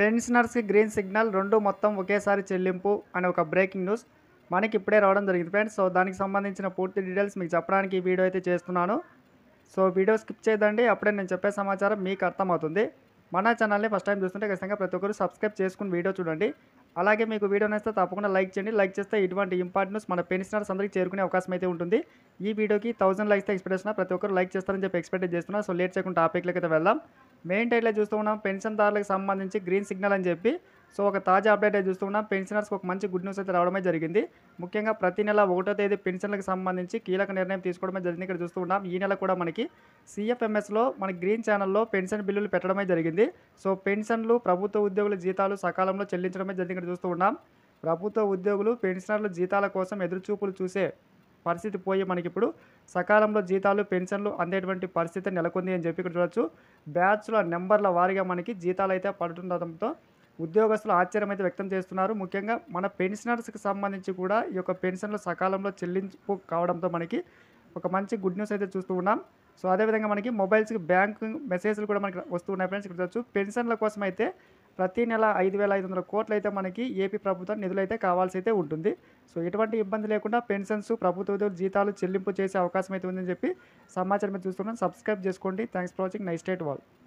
పెన్షనర్స్‌కి green signal 2 మొత్తం ఒకేసారి చెల్లింపు అనే ఒక బ్రేకింగ్ న్యూస్ మనకి ఇప్పుడే రావడం జరిగింది ఫ్రెండ్స్. సో, దానికి సంబంధించిన పూర్తి డీటెయిల్స్ మీకు చెప్పడానికి ఈ వీడియో అయితే చేస్తున్నాను. సో, వీడియో స్కిప్ చేయదండి. అప్పుడే నేను చెప్పే సమాచారం మీకు అర్థమవుతుంది. మన ఛానల్‌ని ఫస్ట్ టైమ్ చూస్తుంటే ఖచ్చితంగా ప్రతి ఒక్కరు సబ్స్క్రైబ్ చేసుకొని వీడియో చూడండి. అలాగే మీకు వీడియో నచ్చితే తప్పకుండా లైక్ చేయండి. లైక్ చేస్తే ఇటువంటి ఇంపార్టెంట్ న్యూస్ మన పెన్షనర్స్ అందరికి చేరుకునే అవకాశం అయితే ఉంటుంది. ఈ వీడియోకి 1000 లైక్స్‌తో ఎక్స్‌పెక్ట్ చేస్తున్నా. ప్రతి ఒక్కరు లైక్ చేస్తారని చెప్పి ఎక్స్‌పెక్ట్ చేస్తున్నా. సో, లేట్ చేయకుండా టాపిక్‌లోకి అయితే వెళ్దాం. మెయిన్ టైటిల్‌లో చూస్తూ ఉన్నాం పెన్షన్‌దారులకు సంబంధించి గ్రీన్ సిగ్నల్ అని చెప్పి. సో, ఒక తాజా అప్డేట్ అయితే చూస్తూ ఉన్నాం. పెన్షనర్స్‌కి ఒక మంచి గుడ్ న్యూస్ అయితే రావడమే జరిగింది. ముఖ్యంగా ప్రతి నెల 1వ తేదీ పెన్షన్‌లకు సంబంధించి కీలక నిర్ణయం తీసుకోవడమే జరిగింది. ఇక్కడ చూస్తూ ఉన్నాం. ఈ నెల కూడా మనకి సీఎఫ్ఎంఎస్‌లో మన గ్రీన్ ఛానెల్‌లో పెన్షన్ బిల్లులు పెట్టడమే జరిగింది. సో, పెన్షన్లు, ప్రభుత్వ ఉద్యోగుల జీతాలు సకాలంలో చెల్లించడమే జరిగింది. ఇక్కడ చూస్తూ ఉన్నాం. ప్రభుత్వ ఉద్యోగులు, పెన్షనర్లు జీతాల కోసం ఎదురుచూపులు చూసే పరిస్థితి పోయి మనకిప్పుడు సకాలంలో జీతాలు, పెన్షన్లు అందేటువంటి పరిస్థితి నెలకొంది అని చెప్పి ఇక్కడ చూడొచ్చు. బ్యాచ్‌ల నంబర్ల వారీగా మనకి జీతాలైతే పడుతుండడంతో ఉద్యోగస్తులు ఆశ్చర్యం అయితే వ్యక్తం చేస్తున్నారు. ముఖ్యంగా మన పెన్షనర్స్‌కి సంబంధించి కూడా ఈ యొక్క పెన్షన్లు సకాలంలో చెల్లింపు కావడంతో మనకి ఒక మంచి గుడ్ న్యూస్ అయితే చూస్తూ ఉన్నాం. సో, అదేవిధంగా మనకి మొబైల్స్‌కి బ్యాంకింగ్ మెసేజ్‌లు కూడా మనకి వస్తూ ఉన్నాయి ఫ్రెండ్స్. ఇక్కడ చూడొచ్చు. పెన్షన్ల కోసం అయితే ప్రతి నెల 5,500 కోట్లయితే మనకి ఏపీ ప్రభుత్వం నిధులైతే కావాల్సి అయితే ఉంటుంది. సో, ఎటువంటి ఇబ్బంది లేకుండా పెన్షన్స్, ప్రభుత్వ ఉద్యోగుల జీతాలు చెల్లింపు చేసే అవకాశం అయితే ఉందని చెప్పి సమాచారం అయితే చూస్తున్నాం. సబ్స్క్రైబ్ చేసుకోండి. Thanks for watching. Nice day to all.